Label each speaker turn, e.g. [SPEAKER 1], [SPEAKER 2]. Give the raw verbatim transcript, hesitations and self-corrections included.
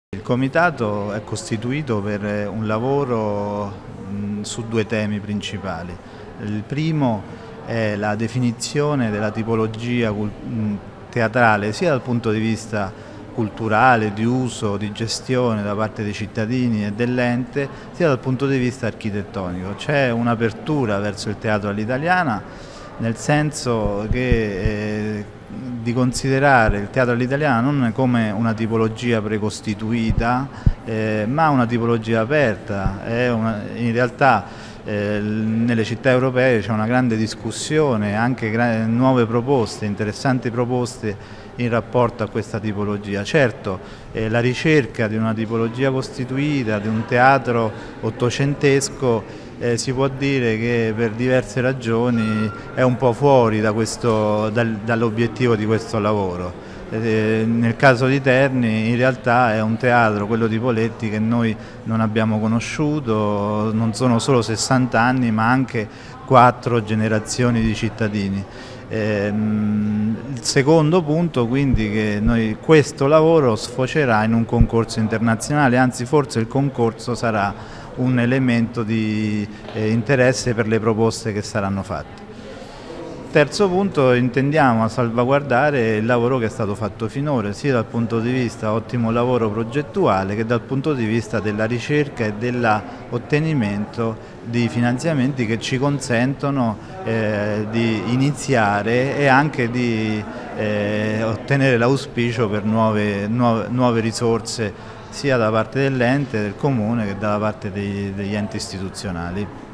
[SPEAKER 1] Il comitato è costituito per un lavoro mh, su due temi principali. Il primo è la definizione della tipologia mh, teatrale sia dal punto di vista culturale, di uso, di gestione da parte dei cittadini e dell'ente, sia dal punto di vista architettonico. C'è un'apertura verso il teatro all'italiana, nel senso che eh, di considerare il teatro all'italiana non come una tipologia precostituita, eh, ma una tipologia aperta. È una, in realtà eh, nelle città europee c'è una grande discussione, anche nuove proposte, interessanti proposte in rapporto a questa tipologia. Certo, eh, la ricerca di una tipologia costituita, di un teatro ottocentesco, Eh, si può dire che per diverse ragioni è un po' fuori da dal, dall'obiettivo di questo lavoro. Eh, nel caso di Terni in realtà è un teatro, quello di Poletti, che noi non abbiamo conosciuto, non sono solo sessanta anni ma anche quattro generazioni di cittadini. Eh, il secondo punto quindi che noi, questo lavoro sfocerà in un concorso internazionale, anzi forse il concorso sarà un elemento di eh, interesse per le proposte che saranno fatte. Terzo punto, intendiamo salvaguardare il lavoro che è stato fatto finora, sia dal punto di vista ottimo lavoro progettuale che dal punto di vista della ricerca e dell'ottenimento di finanziamenti che ci consentono eh, di iniziare e anche di eh, ottenere l'auspicio per nuove, nuove, nuove risorse sia da parte dell'ente, del comune che dalla parte dei, degli enti istituzionali.